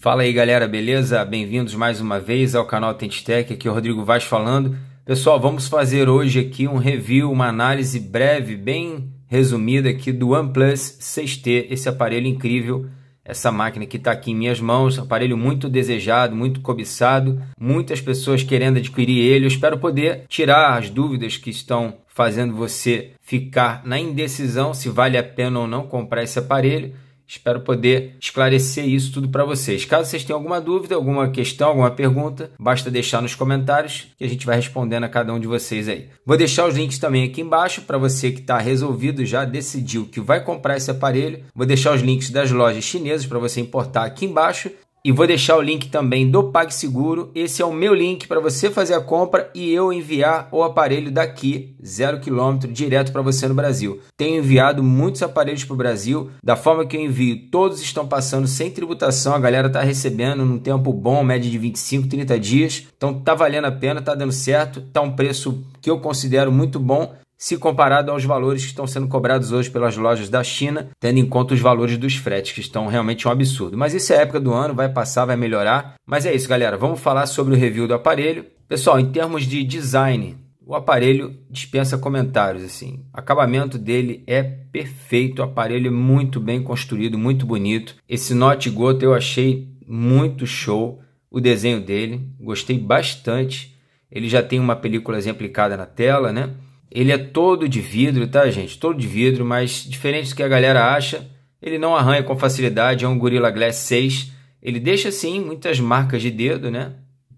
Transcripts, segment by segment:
Fala aí galera, beleza? Bem-vindos mais uma vez ao canal Tentitec, aqui é o Rodrigo Vaz falando. Pessoal, vamos fazer hoje aqui um review, uma análise breve, bem resumida aqui do OnePlus 6T, esse aparelho incrível, essa máquina que está aqui em minhas mãos, aparelho muito desejado, muito cobiçado, muitas pessoas querendo adquirir ele. Eu espero poder tirar as dúvidas que estão fazendo você ficar na indecisão se vale a pena ou não comprar esse aparelho. Espero poder esclarecer isso tudo para vocês. Caso vocês tenham alguma dúvida, alguma questão, alguma pergunta, basta deixar nos comentários que a gente vai respondendo a cada um de vocês aí. Vou deixar os links também aqui embaixo para você que está resolvido, já decidiu que vai comprar esse aparelho. Vou deixar os links das lojas chinesas para você importar aqui embaixo. E vou deixar o link também do PagSeguro. Esse é o meu link para você fazer a compra e eu enviar o aparelho daqui, 0 km, direto para você no Brasil. Tenho enviado muitos aparelhos para o Brasil. Da forma que eu envio, todos estão passando sem tributação. A galera está recebendo num tempo bom, média de 25, 30 dias. Então tá valendo a pena, tá dando certo. Tá um preço que eu considero muito bom, se comparado aos valores que estão sendo cobrados hoje pelas lojas da China, tendo em conta os valores dos fretes, que estão realmente um absurdo. Mas isso é a época do ano, vai passar, vai melhorar. Mas é isso, galera. Vamos falar sobre o review do aparelho. Pessoal, em termos de design, o aparelho dispensa comentários, assim. O acabamento dele é perfeito, o aparelho é muito bem construído, muito bonito. Esse Note gota eu achei muito show, o desenho dele, gostei bastante. Ele já tem uma películazinha aplicada na tela, né? Ele é todo de vidro, tá, gente? Todo de vidro, mas diferente do que a galera acha, ele não arranha com facilidade, é um Gorilla Glass 6. Ele deixa, sim, muitas marcas de dedo, né?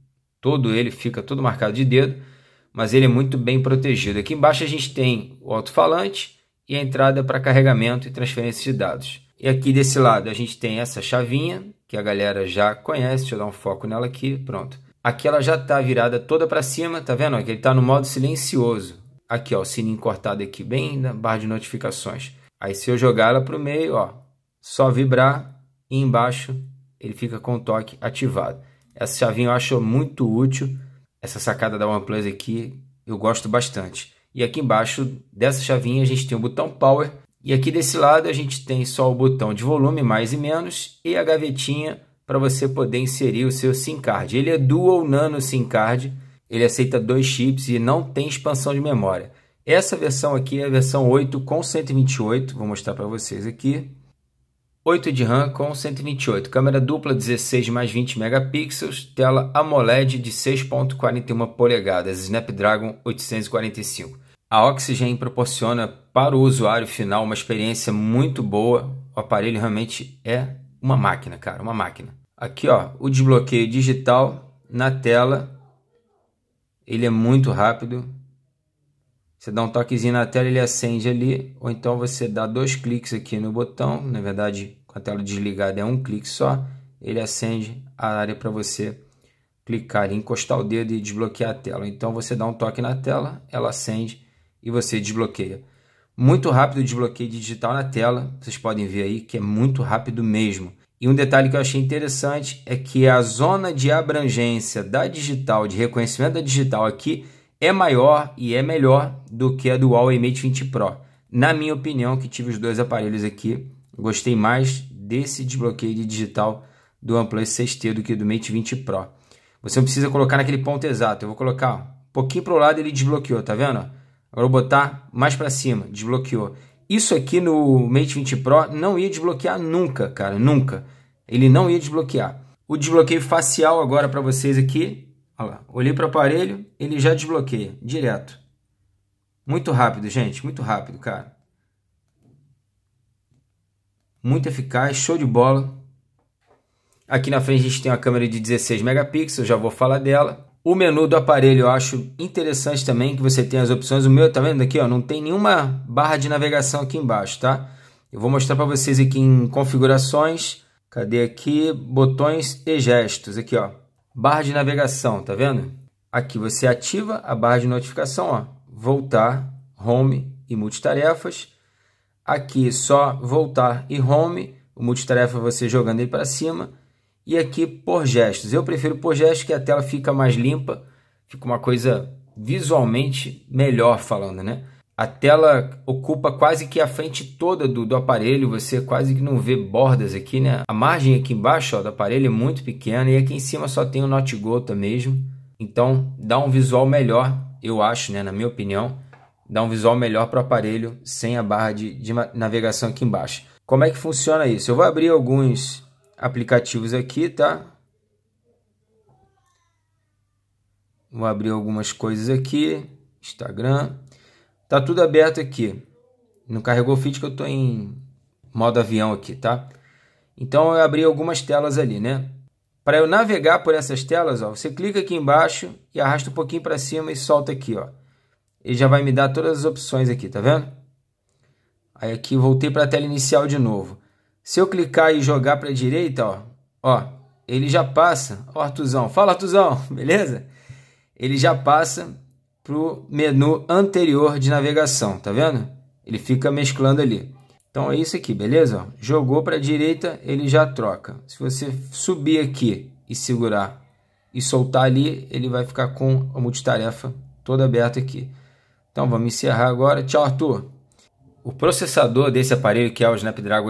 Todo ele fica todo marcado de dedo, mas ele é muito bem protegido. Aqui embaixo a gente tem o alto-falante e a entrada para carregamento e transferência de dados. E aqui desse lado a gente tem essa chavinha, que a galera já conhece. Deixa eu dar um foco nela aqui, pronto. Aqui ela já está virada toda para cima, tá vendo? Aqui ele está no modo silencioso. Aqui, ó, o sininho cortado aqui, bem na barra de notificações. Aí, se eu jogar ela para o meio, ó, só vibrar e embaixo ele fica com o toque ativado. Essa chavinha eu acho muito útil. Essa sacada da OnePlus aqui, eu gosto bastante. E aqui embaixo dessa chavinha a gente tem o botão Power. E aqui desse lado a gente tem só o botão de volume, mais e menos, e a gavetinha para você poder inserir o seu SIM card. Ele é Dual Nano SIM card. Ele aceita 2 chips e não tem expansão de memória. Essa versão aqui é a versão 8 com 128. Vou mostrar para vocês aqui. 8 de RAM com 128. Câmera dupla 16 mais 20 megapixels. Tela AMOLED de 6.41 polegadas. Snapdragon 845. A Oxygen proporciona para o usuário final uma experiência muito boa. O aparelho realmente é uma máquina, cara. Uma máquina. Aqui, ó, o desbloqueio digital na tela. Ele é muito rápido. Você dá um toquezinho na tela, ele acende ali. Ou então você dá 2 cliques aqui no botão. Na verdade, com a tela desligada é um clique só. Ele acende a área para você clicar e encostar o dedo e desbloquear a tela. Então você dá um toque na tela, ela acende e você desbloqueia. Muito rápido o desbloqueio digital na tela. Vocês podem ver aí que é muito rápido mesmo. E um detalhe que eu achei interessante é que a zona de abrangência da digital, de reconhecimento da digital aqui, é maior e é melhor do que a do Huawei Mate 20 Pro. Na minha opinião, que tive os dois aparelhos aqui, gostei mais desse desbloqueio de digital do OnePlus 6T do que do Mate 20 Pro. Você não precisa colocar naquele ponto exato. Eu vou colocar um pouquinho para o lado, ele desbloqueou, tá vendo? Agora eu vou botar mais para cima, desbloqueou. Isso aqui no Mate 20 Pro não ia desbloquear nunca, cara, nunca. Ele não ia desbloquear. O desbloqueio facial agora para vocês aqui. Olha lá, olhei para o aparelho, ele já desbloqueia, direto. Muito rápido, gente, muito rápido, cara. Muito eficaz, show de bola. Aqui na frente a gente tem uma câmera de 16 megapixels, já vou falar dela. O menu do aparelho eu acho interessante também, que você tem as opções. O meu, tá vendo aqui, ó, não tem nenhuma barra de navegação aqui embaixo, tá? Eu vou mostrar para vocês aqui em configurações. Cadê aqui? Botões e gestos. Aqui, ó. Barra de navegação, tá vendo? Aqui você ativa a barra de notificação, ó. Voltar, home e multitarefas. Aqui só voltar e home. O multitarefa você jogando ele para cima. E aqui por gestos. Eu prefiro por gestos, que a tela fica mais limpa. Fica uma coisa visualmente melhor falando, né? A tela ocupa quase que a frente toda do aparelho, você quase que não vê bordas aqui, né? A margem aqui embaixo, ó, do aparelho é muito pequena e aqui em cima só tem o Not Gota mesmo. Então dá um visual melhor, eu acho, né, na minha opinião, dá um visual melhor para o aparelho sem a barra de navegação aqui embaixo. Como é que funciona isso? Eu vou abrir alguns aplicativos aqui, tá? Vou abrir algumas coisas aqui, Instagram. Tá tudo aberto aqui. Não carregou o feed que eu tô em modo avião aqui, tá? Então eu abri algumas telas ali, né? Para eu navegar por essas telas, ó, você clica aqui embaixo e arrasta um pouquinho para cima e solta aqui, ó. Ele já vai me dar todas as opções aqui, tá vendo? Aí aqui voltei para a tela inicial de novo. Se eu clicar e jogar para a direita, ó, ele já passa. Ó, Artuzão, fala, Artuzão, beleza? Ele já passa para o menu anterior de navegação, tá vendo? Ele fica mesclando ali. Então é isso aqui, beleza? Jogou para a direita, ele já troca. Se você subir aqui e segurar e soltar ali, ele vai ficar com a multitarefa toda aberta aqui. Então vamos encerrar agora. Tchau, Arthur! O processador desse aparelho, que é o Snapdragon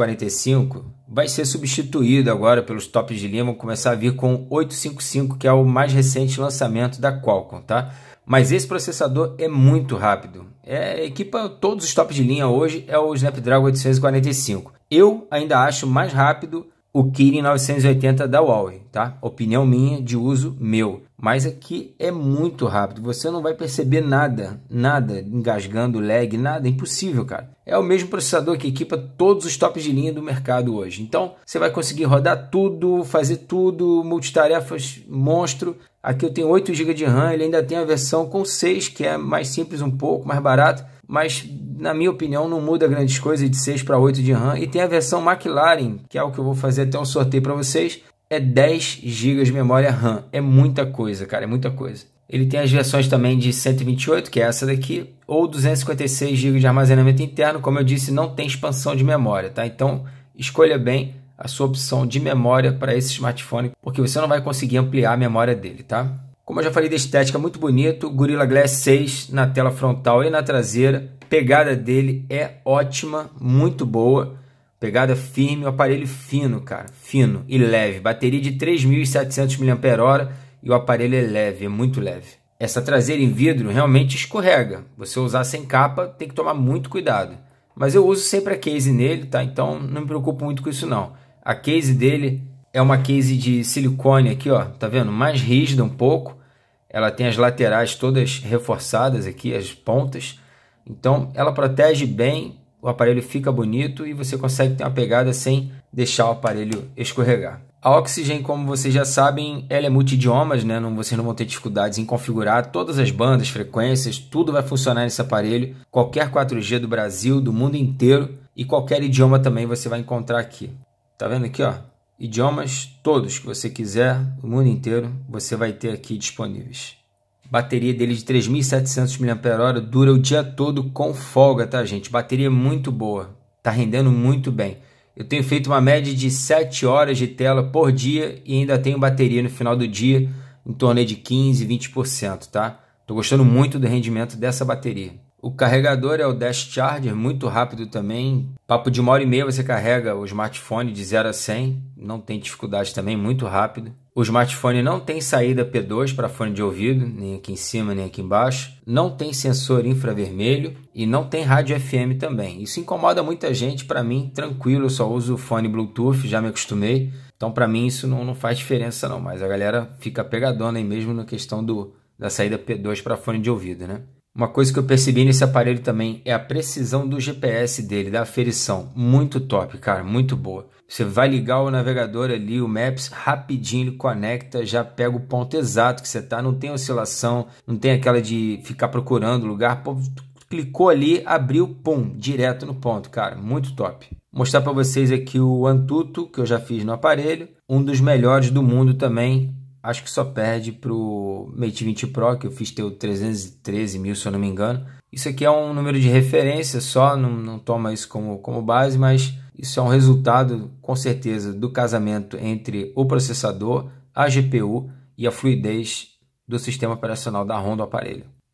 845, vai ser substituído agora pelos tops de linha. Vão começar a vir com o 855, que é o mais recente lançamento da Qualcomm, tá? Mas esse processador é muito rápido. Equipa todos os tops de linha hoje, é o Snapdragon 845. Eu ainda acho mais rápido o Kirin 980 da Huawei, tá? Opinião minha, de uso meu. Mas aqui é muito rápido, você não vai perceber nada engasgando, lag, nada, impossível, cara. É o mesmo processador que equipa todos os tops de linha do mercado hoje. Então, você vai conseguir rodar tudo, fazer tudo, multitarefas monstro. Aqui eu tenho 8 GB de RAM, ele ainda tem a versão com 6, que é mais simples um pouco, mais barato. Mas, na minha opinião, não muda grandes coisas de 6 para 8 de RAM. E tem a versão McLaren, que é o que eu vou fazer até um sorteio para vocês. É 10 GB de memória RAM. É muita coisa, cara, é muita coisa. Ele tem as versões também de 128, que é essa daqui, ou 256 GB de armazenamento interno. Como eu disse, não tem expansão de memória, tá? Então, escolha bem a sua opção de memória para esse smartphone, porque você não vai conseguir ampliar a memória dele, tá? Como eu já falei da estética, muito bonito. Gorilla Glass 6 na tela frontal e na traseira. Pegada dele é ótima, muito boa. Pegada firme, o aparelho fino, cara, fino e leve. Bateria de 3.700 mAh e o aparelho é leve, é muito leve. Essa traseira em vidro realmente escorrega. Você usar sem capa tem que tomar muito cuidado. Mas eu uso sempre a case nele, tá? Então não me preocupo muito com isso não. A case dele é uma case de silicone aqui, ó, tá vendo? Mais rígida um pouco. Ela tem as laterais todas reforçadas aqui, as pontas. Então ela protege bem. O aparelho fica bonito e você consegue ter uma pegada sem deixar o aparelho escorregar. A Oxygen, como vocês já sabem, ela é multi-idiomas, né? Vocês não vão ter dificuldades em configurar todas as bandas, frequências, tudo vai funcionar nesse aparelho. Qualquer 4G do Brasil, do mundo inteiro e qualquer idioma também você vai encontrar aqui. Tá vendo aqui, ó? Idiomas todos que você quiser, do mundo inteiro, você vai ter aqui disponíveis. Bateria dele de 3.700 mAh dura o dia todo com folga, tá, gente? Bateria muito boa, tá rendendo muito bem. Eu tenho feito uma média de 7 horas de tela por dia e ainda tenho bateria no final do dia em torno de 15, 20%, tá? Tô gostando muito do rendimento dessa bateria. O carregador é o Dash Charger, muito rápido também. Papo de 1h30 você carrega o smartphone de 0 a 100, não tem dificuldade também, muito rápido. O smartphone não tem saída P2 para fone de ouvido, nem aqui em cima, nem aqui embaixo. Não tem sensor infravermelho e não tem rádio FM também. Isso incomoda muita gente, para mim, tranquilo, eu só uso fone Bluetooth, já me acostumei. Então, para mim, isso não faz diferença não, mas a galera fica pegadona aí mesmo na questão da saída P2 para fone de ouvido, né? Uma coisa que eu percebi nesse aparelho também é a precisão do GPS dele, da aferição. Muito top, cara, muito boa. Você vai ligar o navegador ali, o Maps, rapidinho ele conecta, já pega o ponto exato que você tá, não tem oscilação, não tem aquela de ficar procurando lugar, pô, clicou ali, abriu, pum, direto no ponto, cara, muito top. Vou mostrar para vocês aqui o Antutu, que eu já fiz no aparelho, um dos melhores do mundo também. Acho que só perde para o Mate 20 Pro, que eu fiz ter o 313 mil, se eu não me engano. Isso aqui é um número de referência só, não toma isso como base, mas isso é um resultado, com certeza, do casamento entre o processador, a GPU e a fluidez do sistema operacional da ROM do aparelho.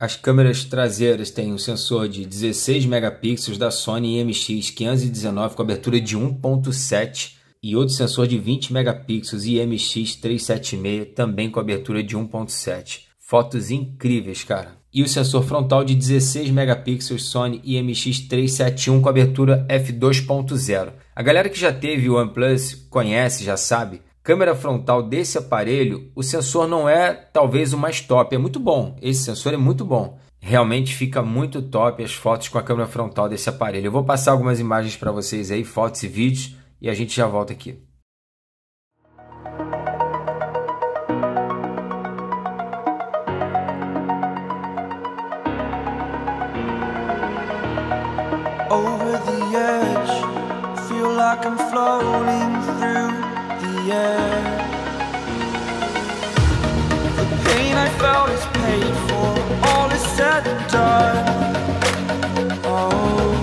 As câmeras traseiras têm um sensor de 16 megapixels da Sony IMX519 com abertura de 1.7 e outro sensor de 20 megapixels IMX376 também com abertura de 1.7. Fotos incríveis, cara. E o sensor frontal de 16 megapixels Sony IMX371 com abertura f2.0. A galera que já teve o OnePlus conhece, já sabe. Câmera frontal desse aparelho, o sensor não é talvez o mais top, é muito bom, esse sensor é muito bom. Realmente fica muito top as fotos com a câmera frontal desse aparelho. Eu vou passar algumas imagens para vocês aí, fotos e vídeos, e a gente já volta aqui. Over the edge, feel like I'm floating through the air. The pain I felt is paid for, all is said and done. Oh,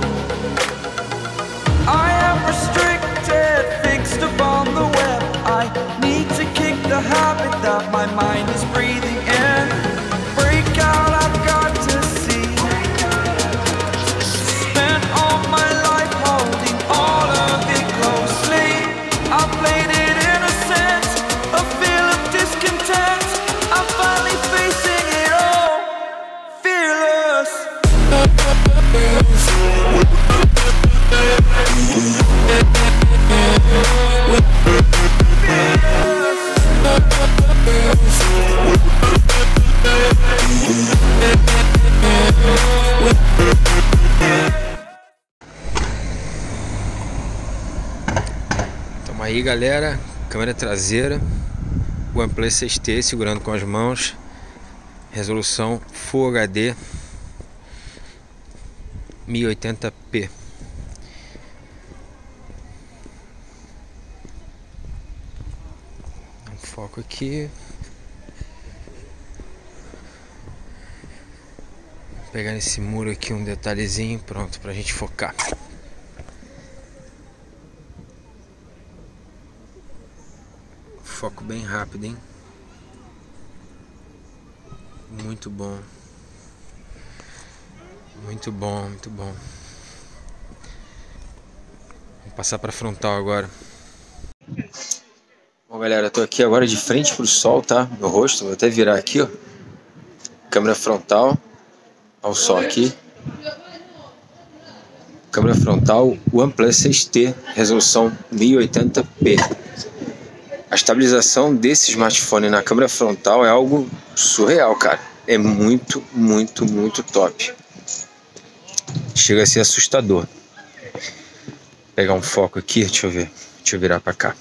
I am restricted, fixed upon the web. I need to kick the habit that my mind is breathing in. Break out, I've got to see. Spent all my life holding all of it closely. I played it innocent, a feel of discontent. I'm finally facing it all, fearless. Tamo aí, galera, câmera traseira, OnePlus 6T segurando com as mãos, resolução Full HD 1080p. Foco aqui. Vou pegar nesse muro aqui um detalhezinho, pronto, pra gente focar. Foco bem rápido, hein? Muito bom. Muito bom, muito bom. Vou passar para frontal agora. Bom, galera, eu tô aqui agora de frente pro sol, tá? Meu rosto, vou até virar aqui, ó. Câmera frontal. Olha o sol aqui. Câmera frontal OnePlus 6T, resolução 1080p. A estabilização desse smartphone na câmera frontal é algo surreal, cara. É muito, muito, muito top. Chega a ser assustador. Vou pegar um foco aqui, deixa eu ver. Deixa eu virar pra cá.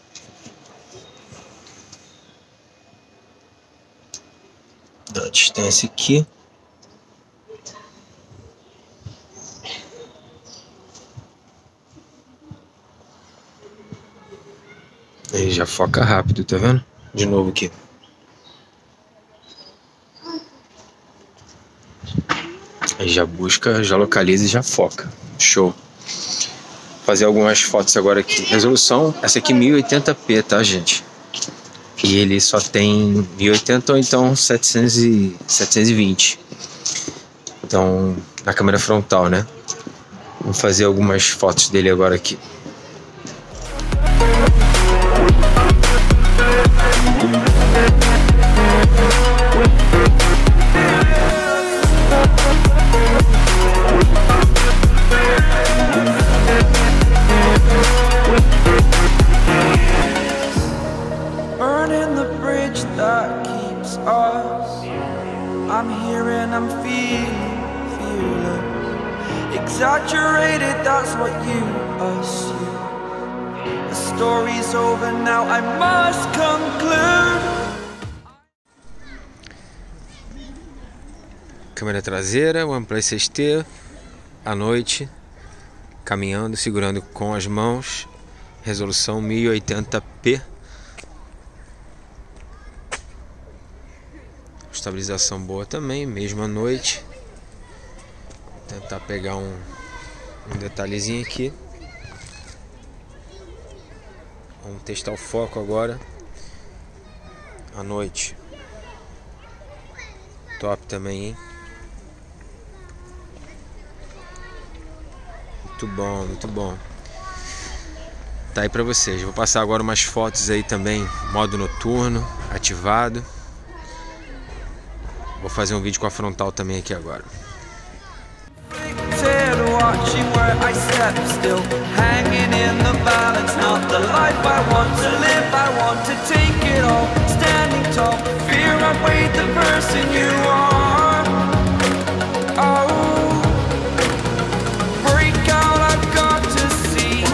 Dá distância aqui. Aí já foca rápido, tá vendo? De novo aqui. Aí já busca, já localiza e já foca. Show. Vou fazer algumas fotos agora aqui. Resolução, essa aqui 1080p, tá, gente? E ele só tem 1080 ou então 720. Então, na câmera frontal, né? Vou fazer algumas fotos dele agora aqui. Burning the bridge that keeps us. I'm here and I'm feeling fearless. Exaggerated, that's what you assume. The story's over now, I must conclude. Câmera traseira, OnePlus 6T, à noite, caminhando, segurando com as mãos, resolução 1080p. Estabilização boa também, mesmo à noite. Vou tentar pegar um detalhezinho aqui. Vamos testar o foco agora. À noite. Top também, hein? Muito bom, muito bom. Tá aí pra vocês. Vou passar agora umas fotos aí também, modo noturno, ativado. Vou fazer um vídeo com a frontal também aqui agora. Watching where I step still, hanging in the balance, not the life I want to live, I want to take it all, standing tall, fear I weighed the person you are. Oh, break out, I've got to see,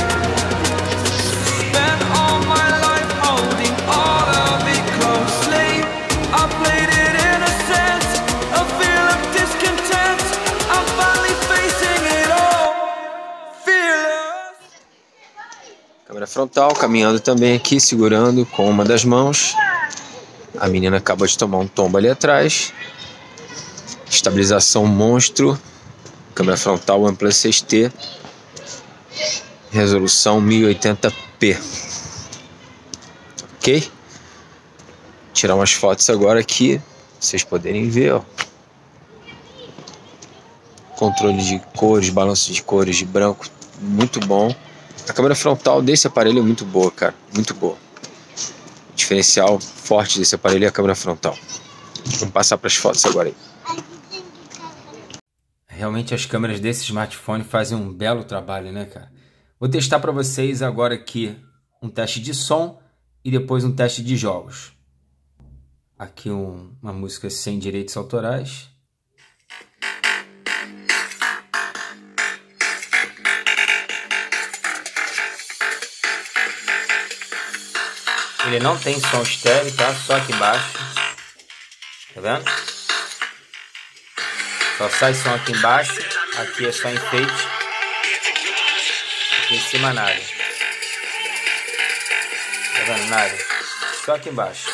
spent all my life holding all of it closely, I played it innocent, a feel of discontent, I'm finally facing it all, fearless. Câmera frontal, caminhando também aqui, segurando com uma das mãos. A menina acabou de tomar um tombo ali atrás. Estabilização monstro. Câmera frontal OnePlus 6T. Resolução 1080p. Ok? Tirar umas fotos agora aqui, pra vocês poderem ver, ó. Controle de cores, balanço de cores de branco, muito bom. A câmera frontal desse aparelho é muito boa, cara, muito boa. O diferencial forte desse aparelho é a câmera frontal. Vamos passar para as fotos agora aí. Realmente as câmeras desse smartphone fazem um belo trabalho, né, cara? Vou testar para vocês agora aqui um teste de som e depois um teste de jogos. Aqui uma música sem direitos autorais. Ele não tem som estéreo, tá? Só aqui embaixo. Tá vendo? Só sai som aqui embaixo. Aqui é só enfeite. Aqui em cima nada. Tá vendo? Nada. Só aqui embaixo.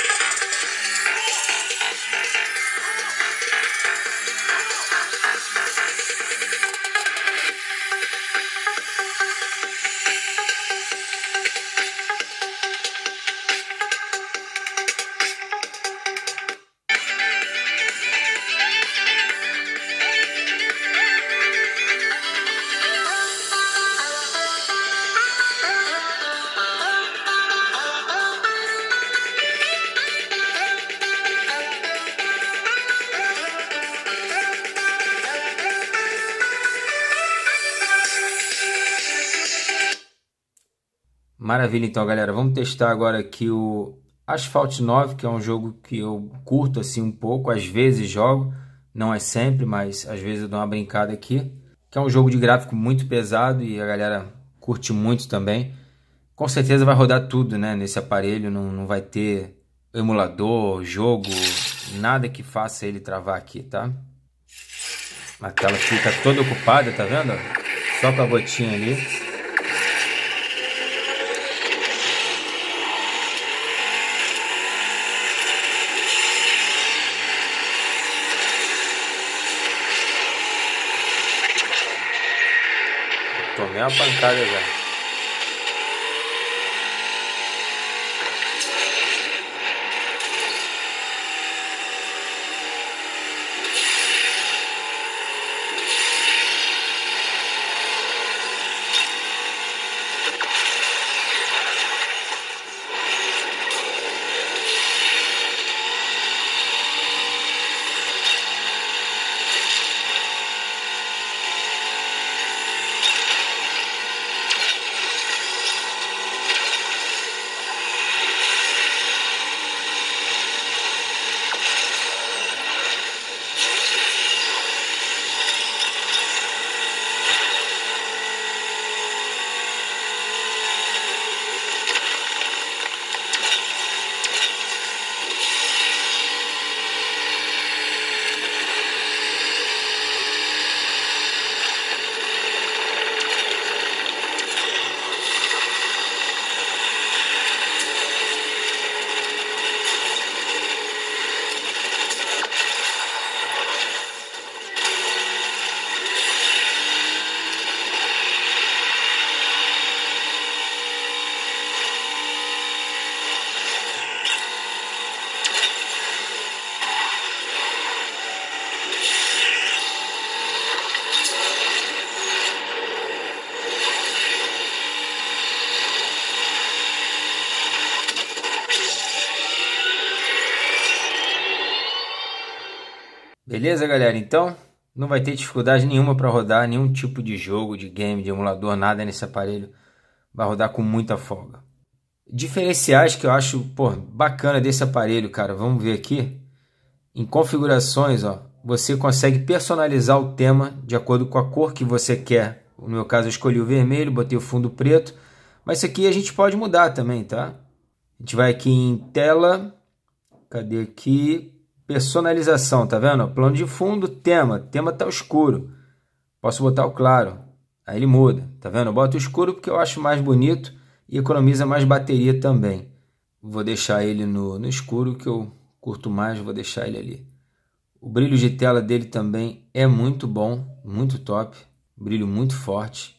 Maravilha, então, galera. Vamos testar agora aqui o Asphalt 9, que é um jogo que eu curto assim um pouco. Às vezes jogo, não é sempre, mas às vezes eu dou uma brincada aqui. Que é um jogo de gráfico muito pesado e a galera curte muito também. Com certeza vai rodar tudo, né, nesse aparelho. Não vai ter emulador, jogo, nada que faça ele travar aqui, tá? A tela fica toda ocupada, tá vendo? Só com a gotinha ali. Tomei uma pancada já. Beleza, galera? Então, não vai ter dificuldade nenhuma para rodar nenhum tipo de jogo, de game, de emulador, nada nesse aparelho. Vai rodar com muita folga. Diferenciais que eu acho, bacana desse aparelho, cara. Vamos ver aqui. Em configurações, ó, você consegue personalizar o tema de acordo com a cor que você quer. No meu caso, eu escolhi o vermelho, botei o fundo preto. Mas isso aqui a gente pode mudar também, tá? A gente vai aqui em tela. Cadê aqui? Personalização, tá vendo? Plano de fundo, tema. Tema tá escuro. Posso botar o claro. Aí ele muda, tá vendo? Eu boto o escuro porque eu acho mais bonito e economiza mais bateria também. Vou deixar ele no escuro que eu curto mais, vou deixar ele ali. O brilho de tela dele também é muito bom, muito top. Brilho muito forte.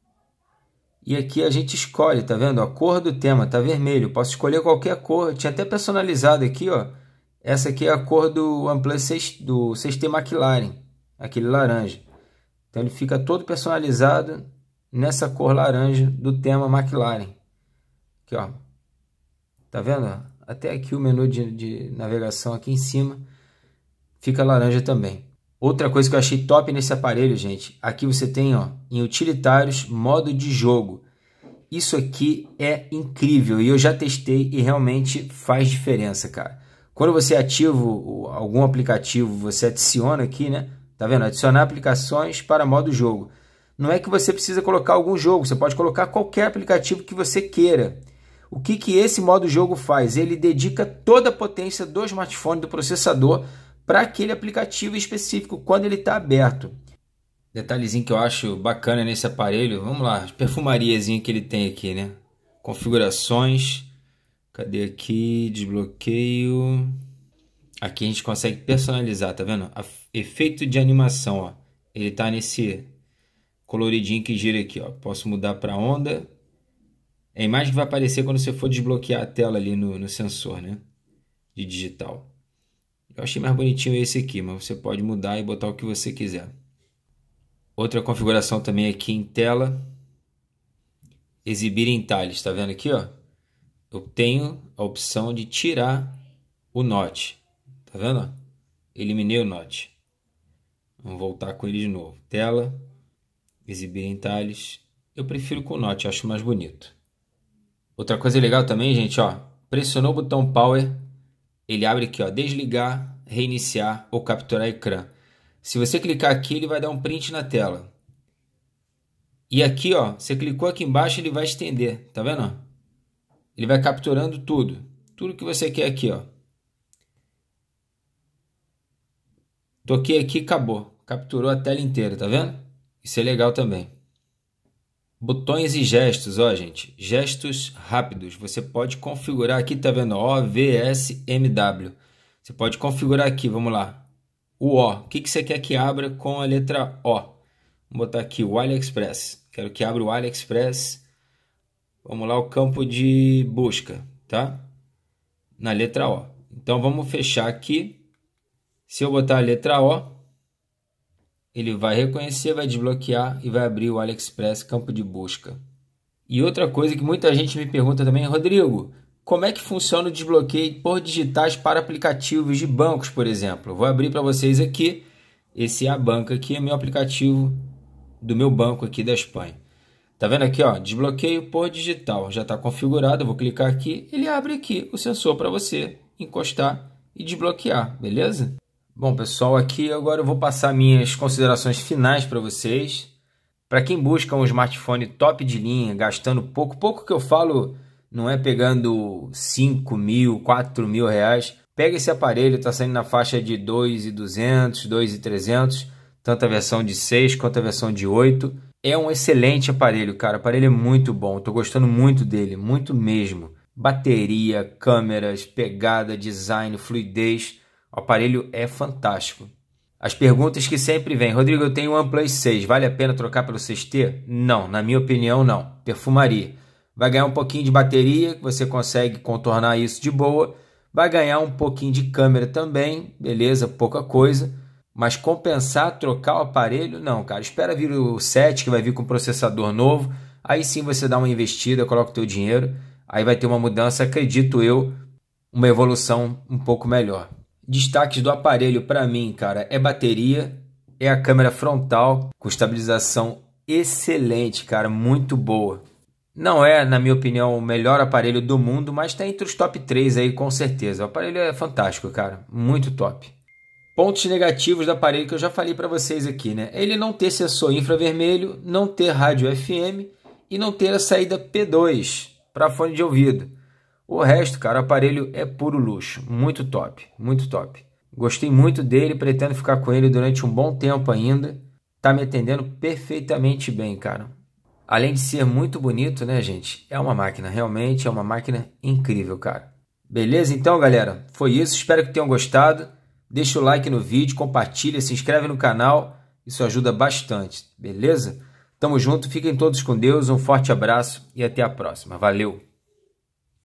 E aqui a gente escolhe, tá vendo? A cor do tema tá vermelho. Posso escolher qualquer cor. Eu tinha até personalizado aqui, ó. Essa aqui é a cor do OnePlus 6, do 6T McLaren, aquele laranja. Então ele fica todo personalizado nessa cor laranja do tema McLaren. Aqui, ó. Tá vendo? Até aqui o menu de navegação aqui em cima fica laranja também. Outra coisa que eu achei top nesse aparelho, gente, aqui você tem, ó, em utilitários, modo de jogo. Isso aqui é incrível e eu já testei e realmente faz diferença, cara. Quando você ativa algum aplicativo, você adiciona aqui, né? Tá vendo? Adicionar aplicações para modo jogo. Não é que você precisa colocar algum jogo, você pode colocar qualquer aplicativo que você queira. O que esse modo jogo faz? Ele dedica toda a potência do smartphone, do processador, para aquele aplicativo específico, quando ele está aberto. Detalhezinho que eu acho bacana nesse aparelho, vamos lá, as perfumariazinhas que ele tem aqui, né? Configurações, cadê aqui? Desbloqueio. Aqui a gente consegue personalizar, tá vendo? Efeito de animação, ó. Ele tá nesse coloridinho que gira aqui, ó. Posso mudar para onda. É a imagem que vai aparecer quando você for desbloquear a tela ali no sensor, né? De digital. Eu achei mais bonitinho esse aqui, mas você pode mudar e botar o que você quiser. Outra configuração também aqui em tela. Exibir em detalhes, tá vendo aqui, ó? Eu tenho a opção de tirar o Note. Tá vendo? Eliminei o Note. Vamos voltar com ele de novo. Tela. Exibir em detalhes. Eu prefiro com o Note, acho mais bonito. Outra coisa legal também, gente, ó. Pressionou o botão Power. Ele abre aqui, ó, desligar, reiniciar ou capturar ecrã. Se você clicar aqui, ele vai dar um print na tela. E aqui, ó, você clicou aqui embaixo, ele vai estender, tá vendo? Ele vai capturando tudo que você quer aqui, ó. Toquei aqui, acabou. Capturou a tela inteira, tá vendo? Isso é legal também. Botões e gestos, ó, gente. Gestos rápidos. Você pode configurar aqui, tá vendo? O, V, S, M, W. Você pode configurar aqui, vamos lá. O O. O que você quer que abra com a letra O? Vamos botar aqui o AliExpress. Quero que abra o AliExpress. Vamos lá, o campo de busca, tá? Na letra O. Então, vamos fechar aqui. Se eu botar a letra O, ele vai reconhecer, vai desbloquear e vai abrir o AliExpress campo de busca. E outra coisa que muita gente me pergunta também, Rodrigo, como é que funciona o desbloqueio por digitais para aplicativos de bancos, por exemplo? Eu vou abrir para vocês aqui. Esse Abanca aqui é meu aplicativo do meu banco aqui da Espanha. Tá vendo aqui, ó, desbloqueio por digital. Já está configurado, eu vou clicar aqui, ele abre aqui o sensor para você encostar e desbloquear, beleza? Bom, pessoal, aqui agora eu vou passar minhas considerações finais para vocês. Para quem busca um smartphone top de linha, gastando pouco que eu falo, não é pegando 5 mil, 4 mil reais. Pega esse aparelho, está saindo na faixa de 2.200, 2.300, tanto a versão de 6 quanto a versão de 8. É um excelente aparelho, cara. O aparelho é muito bom, estou gostando muito dele, muito mesmo. Bateria, câmeras, pegada, design, fluidez. O aparelho é fantástico. As perguntas que sempre vêm. Rodrigo, eu tenho um OnePlus 6. Vale a pena trocar pelo 6T? Não, na minha opinião não. Perfumaria. Vai ganhar um pouquinho de bateria, que você consegue contornar isso de boa. Vai ganhar um pouquinho de câmera também. Beleza, pouca coisa. Mas compensar trocar o aparelho? Não, cara. Espera vir o 7, que vai vir com processador novo. Aí sim você dá uma investida, coloca o teu dinheiro. Aí vai ter uma mudança, acredito eu, uma evolução um pouco melhor. Destaques do aparelho para mim, cara, é bateria, é a câmera frontal com estabilização excelente, cara, muito boa. Não é, na minha opinião, o melhor aparelho do mundo, mas está entre os top 3 aí, com certeza. O aparelho é fantástico, cara, muito top. Pontos negativos do aparelho que eu já falei para vocês aqui, né? Ele não ter sensor infravermelho, não ter rádio FM e não ter a saída P2 para fone de ouvido. O resto, cara, o aparelho é puro luxo, muito top, muito top. Gostei muito dele, pretendo ficar com ele durante um bom tempo ainda. Tá me atendendo perfeitamente bem, cara. Além de ser muito bonito, né, gente? É uma máquina, realmente é uma máquina incrível, cara. Beleza? Então, galera, foi isso. Espero que tenham gostado. Deixa o like no vídeo, compartilha, se inscreve no canal. Isso ajuda bastante, beleza? Tamo junto, fiquem todos com Deus. Um forte abraço e até a próxima. Valeu!